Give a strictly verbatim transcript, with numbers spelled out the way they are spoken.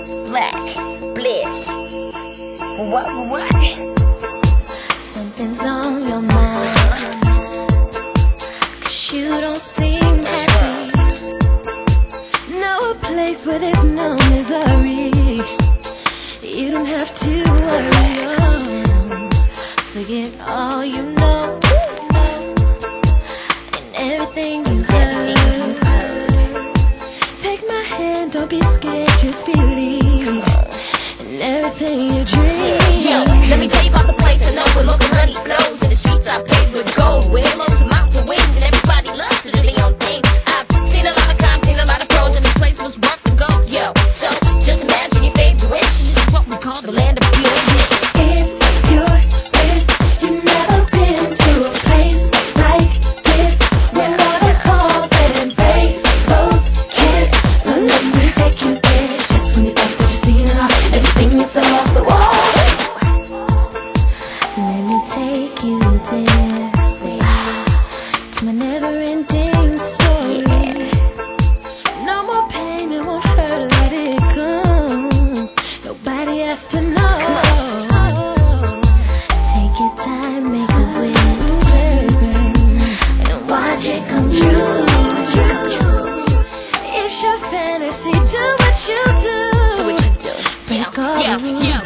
Blaque, Bliss. What, what? Something's on your mind, 'cause you don't seem happy. No place where there's no misery. You don't have to worry, oh. Forget all you know and everything you heard. Take my hand, don't be scared, just believe in everything you dream. Yo, let me tell you about the place I know where local money flows. In the streets I paved with gold, with halos and mountain wings, and everybody loves to do their own thing. I've seen a lot of cons, seen a lot of pros, and the place was worth the go. Yo, so just imagine your favorite wish, and this is what we call the land of pure bliss. It's pure bliss. You've never been to a place like this, where waterfalls and rainbows kiss. So let me take you there. Just when you think that you've seen it all, everything is so off the wall. Let me take you there, to my never-ending story. No more pain, it won't hurt, let it go. Nobody has to know. Take your time, make a wish, and watch it come true. It's your fantasy, do what you do. Yeah, yeah, yeah.